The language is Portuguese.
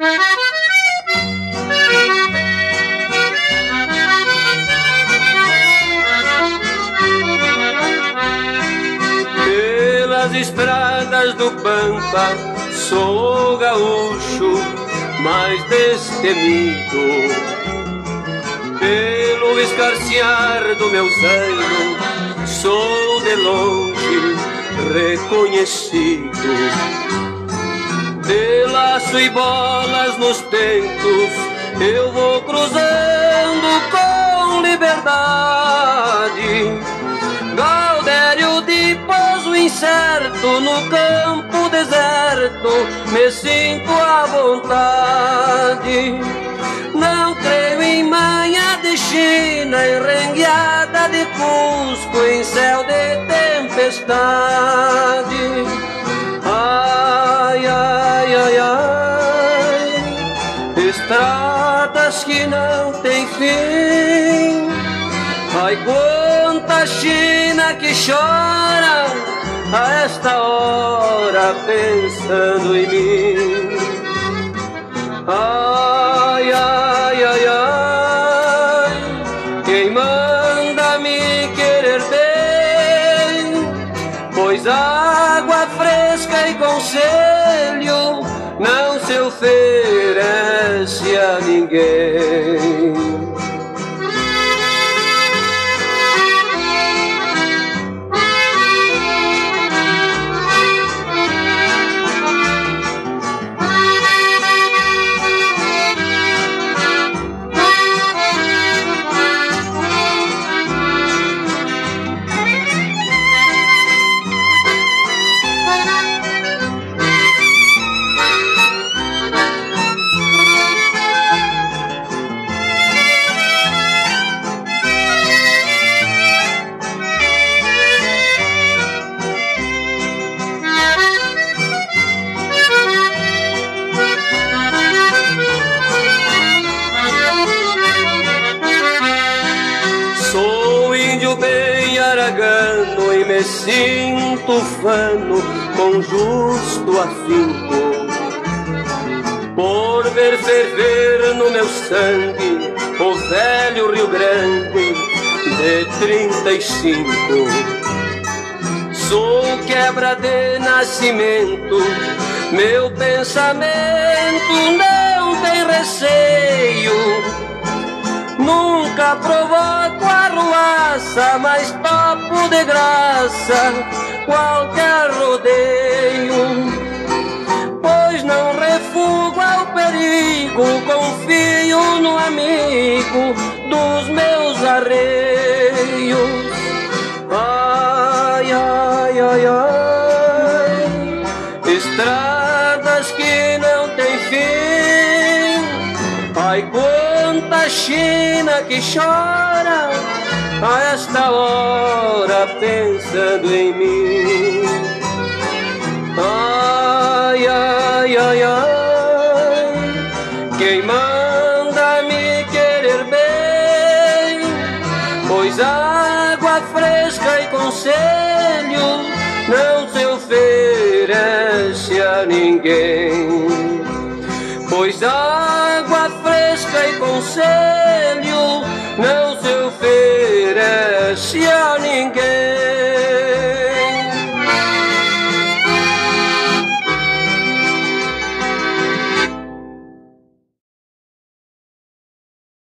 Pelas estradas do Pampa sou gaúcho mais destemido, pelo escarciar do meu zaino sou de longe reconhecido. De laço e bolas nos peitos eu vou cruzando com liberdade. Gaudério de pouso incerto no campo deserto, me sinto à vontade. Não creio em manha de China, em rengueada de Cusco, em céu de tempestade. Ai, ai, ai, ai, estradas que não têm fim. Ai, quanta China que chora a esta hora pensando em mim. Ai, ai, ai, ai, quem manda me querer bem, pois água fresca e conselho não se oferece a ninguém. E me sinto fano com justo afinco, por ver ferver no meu sangue o velho Rio Grande de 35. Sou quebra de nascimento, meu pensamento não tem receio. Nunca provoco arruaça, mas topo de graça qualquer rodeio. Pois não refugo ao perigo, confio no amigo dos meus arreios. Ai, ai, ai, ai, estradas que não têm fim. Ai, quanta China que chora a esta hora pensando em mim. Ai, ai, ai, ai, quem manda me querer bem, pois água fresca e conselho não se oferece a ninguém. Pois água fresca e conselho não se oferece a ninguém.